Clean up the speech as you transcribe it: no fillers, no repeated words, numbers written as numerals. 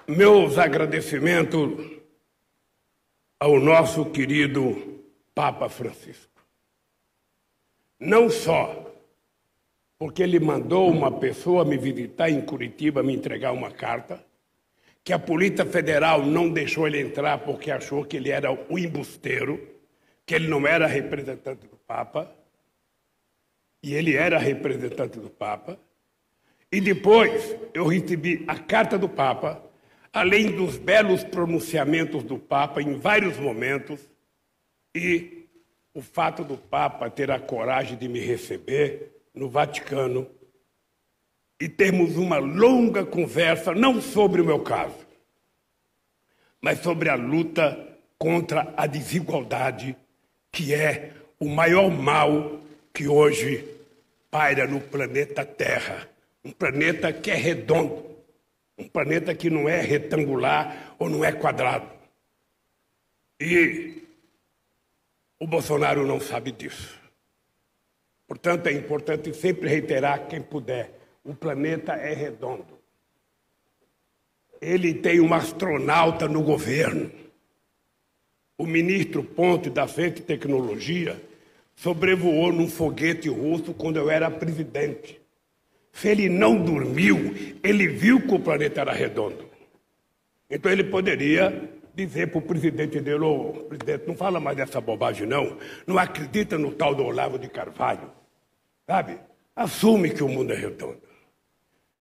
Meus agradecimentos ao nosso querido Papa Francisco. Não só porque ele mandou uma pessoa me visitar em Curitiba, me entregar uma carta, que a Polícia Federal não deixou ele entrar porque achou que ele era um embusteiro, que ele não era representante do Papa, e ele era representante do Papa. E depois eu recebi a carta do Papa, além dos belos pronunciamentos do Papa em vários momentos, e o fato do Papa ter a coragem de me receber no Vaticano e termos uma longa conversa, não sobre o meu caso, mas sobre a luta contra a desigualdade, que é o maior mal que hoje paira no planeta Terra. Um planeta que é redondo, um planeta que não é retangular ou não é quadrado. E o Bolsonaro não sabe disso. Portanto, é importante sempre reiterar, quem puder, o planeta é redondo. Ele tem um astronauta no governo. O ministro Ponte, da Frente Tecnologia, sobrevoou num foguete russo quando eu era presidente. Se ele não dormiu, ele viu que o planeta era redondo. Então ele poderia dizer para o presidente dele: ô, presidente, não fala mais dessa bobagem não, não acredita no tal do Olavo de Carvalho, sabe? Assume que o mundo é redondo.